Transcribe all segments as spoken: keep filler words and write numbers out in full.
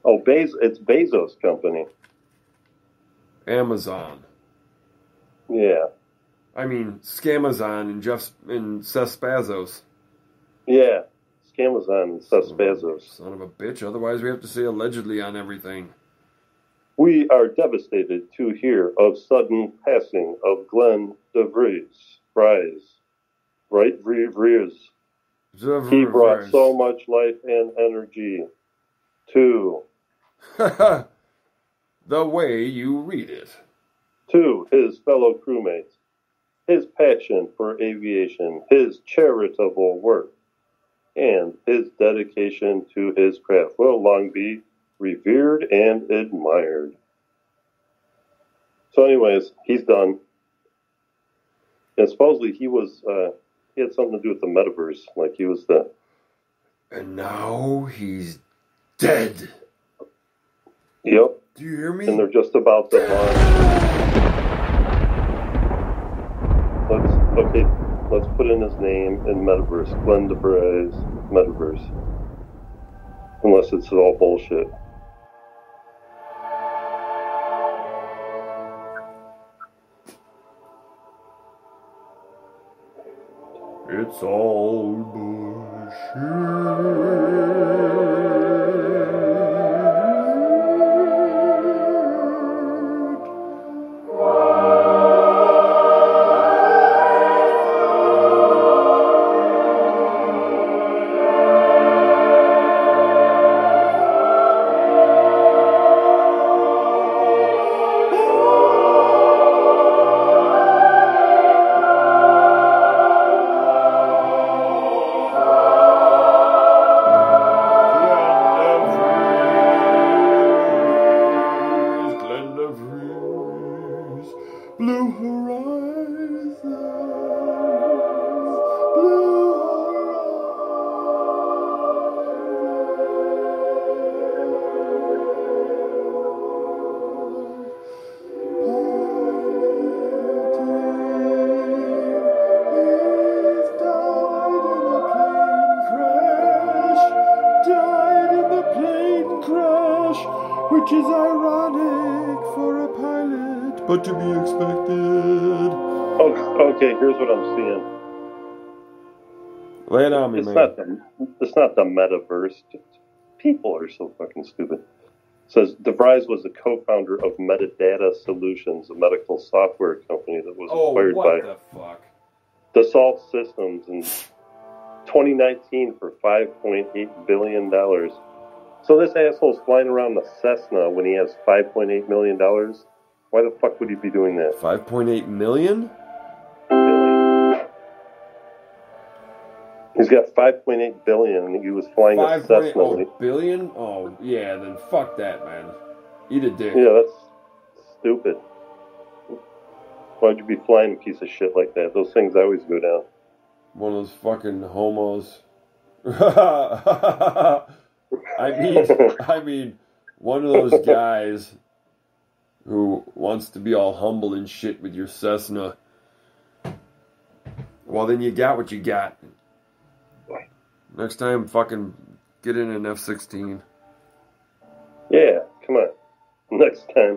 Oh, Bez- it's Bezos' company. Amazon. Yeah. I mean, Scamazon and Jeff and Seth Bezos. Yeah. Scamazon and Seth Son of a- Bezos. Son of a bitch. Otherwise, we have to say allegedly on everything. We are devastated to hear of sudden passing of Glenn DeVries. Fries. Right? Vries. He brought so much life and energy to... the way you read it. To his fellow crewmates. His passion for aviation. His charitable work. And his dedication to his craft will long be revered and admired. So anyways, he's done. And supposedly he was, uh, he had something to do with the metaverse. Like he was the... And now he's dead. Yep. Do you hear me? And they're just about to launch. Let's, okay, let's put in his name in metaverse. Glenn DeVries, metaverse. Unless it's all bullshit. It's all bullshit. Blue horizons, blue horizons. Died in a plane crash, which is ironic for a pilot, but to be expected. Okay, okay, here's what I'm seeing. Lay it on me, It's man. not the, it's not the metaverse. People are so fucking stupid. It says DeVries was the co-founder of Metadata Solutions, a medical software company that was Oh, acquired what by the fuck? Dassault Systems in twenty nineteen for five point eight billion dollars. So this asshole's flying around the Cessna when he has five point eight million dollars. Why the fuck would he be doing that? five point eight million? Billion. He's got five point eight billion and he was flying a five point eight Cessna. when he- oh, billion? Oh, yeah, then fuck that, man. Eat a dick. Yeah, that's stupid. Why'd you be flying a piece of shit like that? Those things always go down. One of those fucking homos. I mean, I mean, one of those guys who wants to be all humble and shit with your Cessna. Well, then you got what you got. Next time, fucking get in an F sixteen. Yeah, come on. Next time.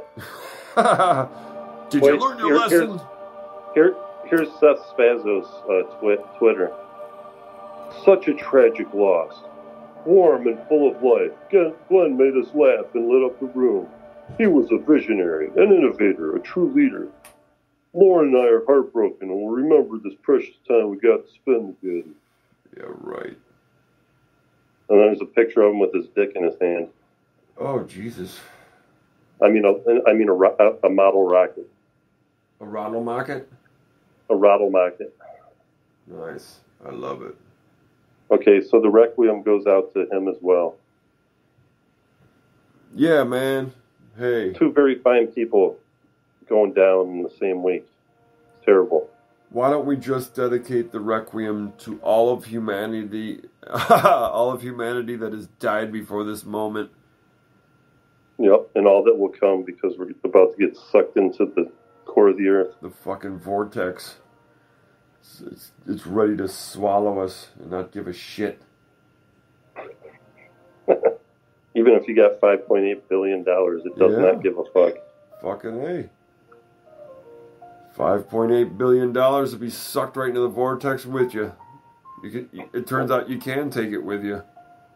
Did Wait, you learn your here- lesson? Here, here's Seth Spazos' uh, twi- Twitter. Such a tragic loss. Warm and full of life, Glenn Glenn made us laugh and lit up the room. He was a visionary, an innovator, a true leader. Lauren and I are heartbroken and will remember this precious time we got to spend together. Yeah, right. And there's a picture of him with his dick in his hand. Oh, Jesus. I mean, a, I mean a, ro- a model rocket. A Ronald Market? A rattle market. Nice. I love it. Okay, so the requiem goes out to him as well. Yeah, man. Hey. Two very fine people going down in the same week. It's terrible. Why don't we just dedicate the requiem to all of humanity, all of humanity that has died before this moment? Yep, and all that will come because we're about to get sucked into the core of the earth. The fucking vortex. It's, it's, it's ready to swallow us and not give a shit. Even Even if you got five point eight billion dollars, it does Yeah. not give a fuck. Fucking A. five point eight billion dollars to be sucked right into the vortex with you. You can, it turns out you can take it with you.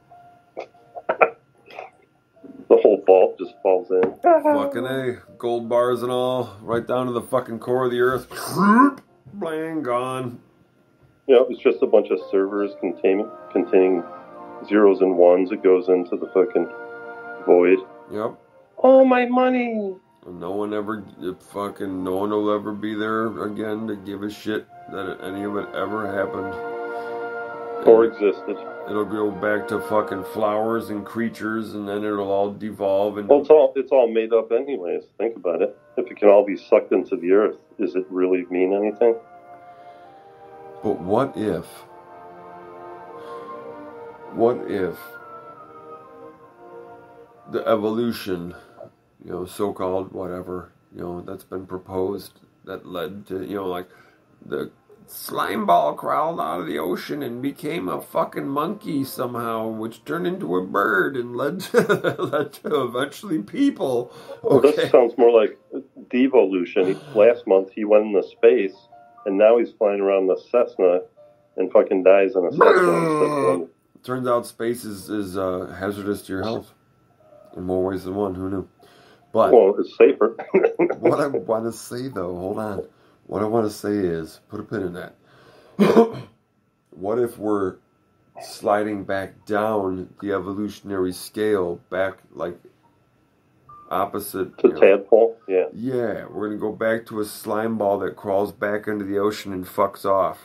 The whole vault just falls in. Fucking A. Gold bars and all, right down to the fucking core of the earth. Blang, gone. You know, it's just a bunch of servers containing containing zeros and ones. It goes into the fucking void. Yep. Oh, my money! And no one ever, fucking, no one will ever be there again to give a shit that any of it ever happened. Or existed. It'll go back to fucking flowers and creatures, and then it'll all devolve. And Well, it's all it's all made up anyways. Think about it. If it can all be sucked into the earth, does it really mean anything? But what if, what if the evolution, you know, so-called whatever, you know, that's been proposed, that led to, you know, like, the slime ball crawled out of the ocean and became a fucking monkey somehow, which turned into a bird and led to, led to eventually people. Well, Okay. this sounds more like devolution. He, last month he went into space, and now he's flying around the Cessna and fucking dies in a Cessna. Turns out space is, is uh, hazardous to your health in more ways than one. Who knew? But Well, it's safer. what I want to say, though, hold on. What I want to say is, put a pin in that. What if we're sliding back down the evolutionary scale, back like opposite To you know, tadpole, yeah. Yeah, we're gonna go back to a slime ball that crawls back into the ocean and fucks off.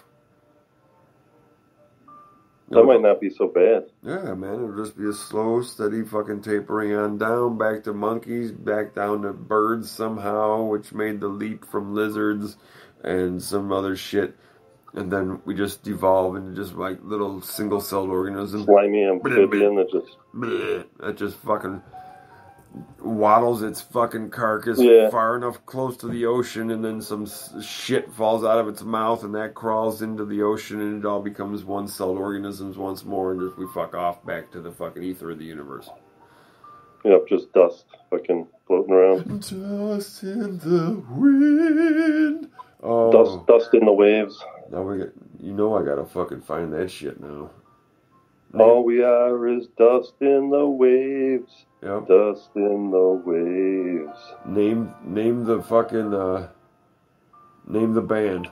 That might not be so bad. Yeah, man, it'll just be a slow, steady fucking tapering on down, back to monkeys, back down to birds somehow, which made the leap from lizards and some other shit. And then we just devolve into just like little single-celled organisms. Slimy amphibian that just... That just fucking waddles its fucking carcass Yeah. far enough close to the ocean, and then some s- shit falls out of its mouth, and that crawls into the ocean, and it all becomes one-celled organisms once more, and just we fuck off back to the fucking ether of the universe. You know, just dust fucking floating around. Dust in the wind. Oh, Dust, dust in the waves. now we got. You know I gotta fucking find that shit now. All we are is dust in the waves. Yep. Dust in the waves. Name name the fucking uh. Name the band.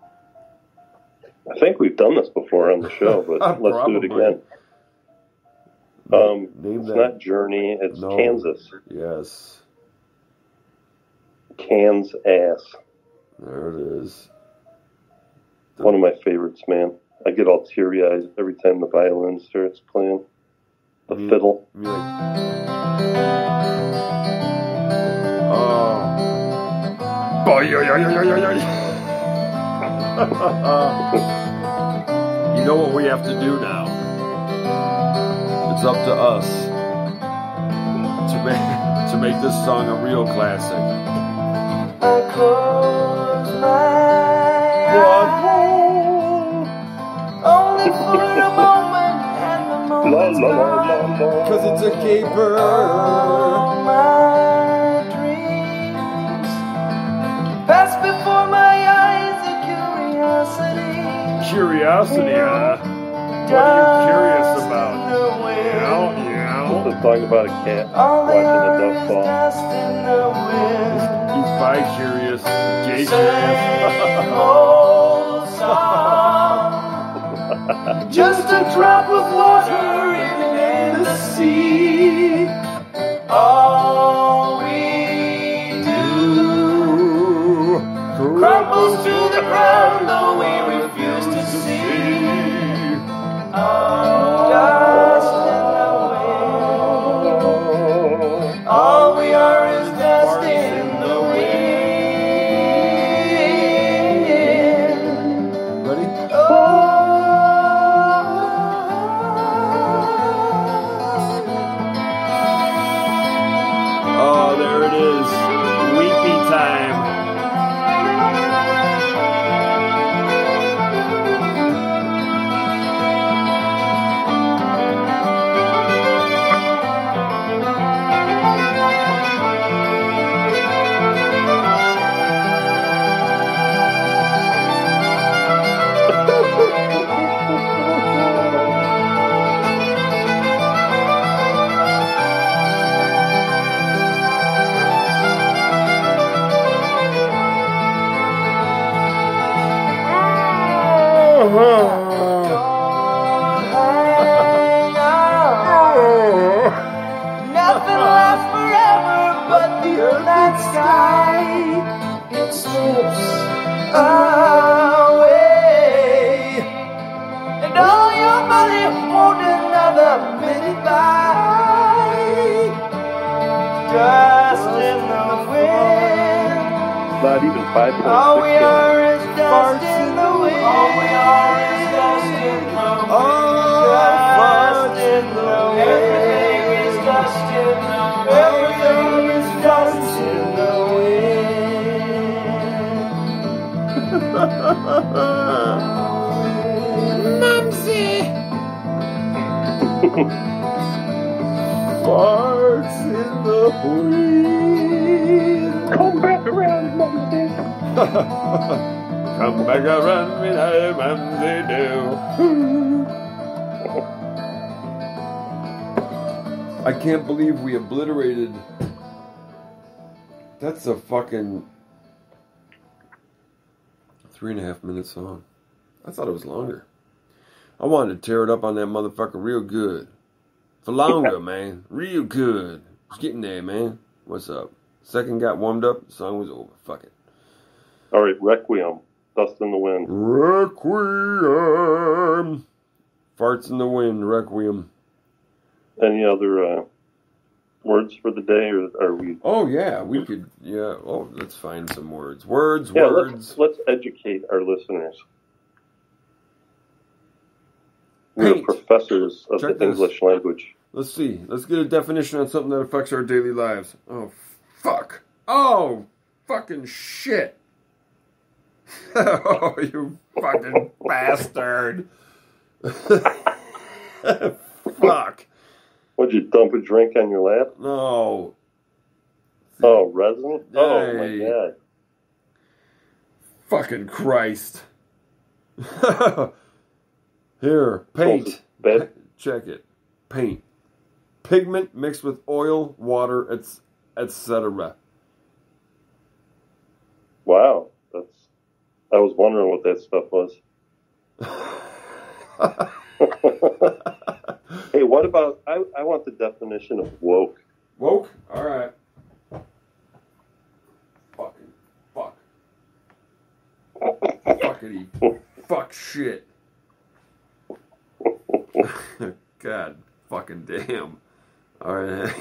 I think we've done this before on the show, but let's do it again. Um, Name it's that. not Journey, it's No. Kansas. Yes. Kansas ass. There it is. The- One of my favorites, man. I get all teary-eyed every time the violin starts playing. The Mm. fiddle. I mean, like, oh. Boy, yo, yo, yo, yo, yo, yo. You know what we have to do now? It's up to us to make to make this song a real classic. I close my eyes only for a moment, and the La moment's la la la gone. la. Cause it's a caper. All my dreams pass before my eyes in curiosity. Curiosity, huh? What are you curious about? Yeah, yeah. It's a song about a cat All they watching are the is dust fall. dust in the wind. He's bi-curious, gay Same curious. old song, just a drop of water in the sea. All we do crumbles to the ground, though we refuse to see. Dust in the wind. All we are is dust in the wind. Ready? Oh, dust in the wind. Not even five point six. All we are is dust in the wind. All we are is dust in the wind. Oh, Dust in the wind. Everything is dust in the wind. Everything is dust in the wind. Mumsy! Farts in the wind. Come back around, Mumsy. Come back around with how Mumsy do. I can't believe we obliterated. That's a fucking three and a half minute song. I thought it was longer. I wanted to tear it up on that motherfucker real good. For longer, man. Real good. It's getting there, man. What's up? Second got warmed up, the song was over. Fuck it. All right, Requiem. Dust in the wind. Requiem. Farts in the wind, Requiem. Any other uh, words for the day, or are we? Oh, yeah, we could, yeah. Oh, let's find some words. Words, Yeah, words. let's, let's educate our listeners. We're Paint. professors of Check the this. English language. Let's see. Let's get a definition on something that affects our daily lives. Oh, fuck. Oh, fucking shit. Oh, you fucking bastard. Fuck. Would you dump a drink on your lap? No. Oh, resin? Oh, my Hey. God. Fucking Christ. Here, paint. Bad. Check it. Paint. Pigment mixed with oil, water, et cetera. Wow. That's. I was wondering what that stuff was. Hey, what about, I, I want the definition of woke. Woke? Alright. Fucking fuck. Fuckity. Fuck shit. God fucking damn. Alright.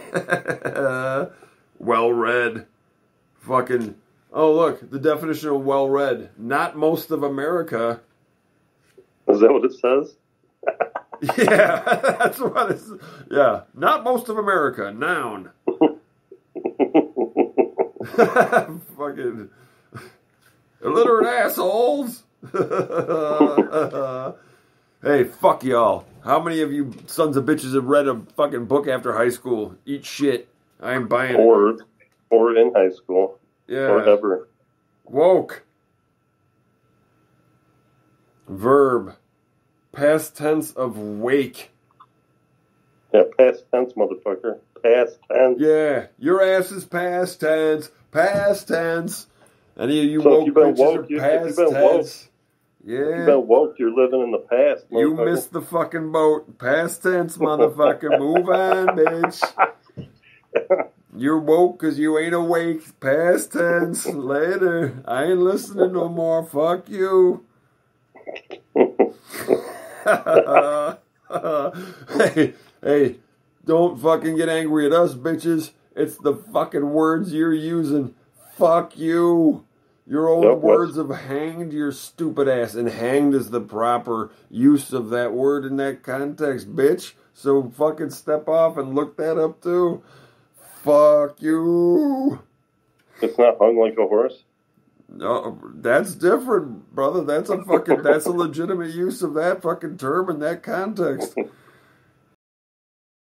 Well read. Fucking. Oh, look. The definition of well read. Not most of America. Is that what it says? Yeah, that's what it's. Yeah, not most of America. Noun. Fucking illiterate assholes. Hey, fuck y'all. How many of you sons of bitches have read a fucking book after high school? Eat shit. I ain't buying it. Or, or in high school. Yeah. Or ever. Woke. Verb. Past tense of wake. Yeah, past tense, motherfucker. Past tense. Yeah, your ass is past tense. Past tense. Any of you So if woke you've been bitches woke, are you- if past you've been woke, tense. If you've Yeah. been woke, you're living in the past. You motherfucker. missed the fucking boat. Past tense, motherfucker. Move on, bitch. You're woke because you ain't awake. Past tense. Later. I ain't listening no more. Fuck you. hey, hey, don't fucking get angry at us, bitches. It's the fucking words you're using. Fuck you. Your own Yep, words have hanged your stupid ass, and hanged is the proper use of that word in that context, bitch. So fucking step off and look that up too. Fuck you. It's not hung like a horse. No, that's different, brother. That's a fucking, that's a legitimate use of that fucking term in that context.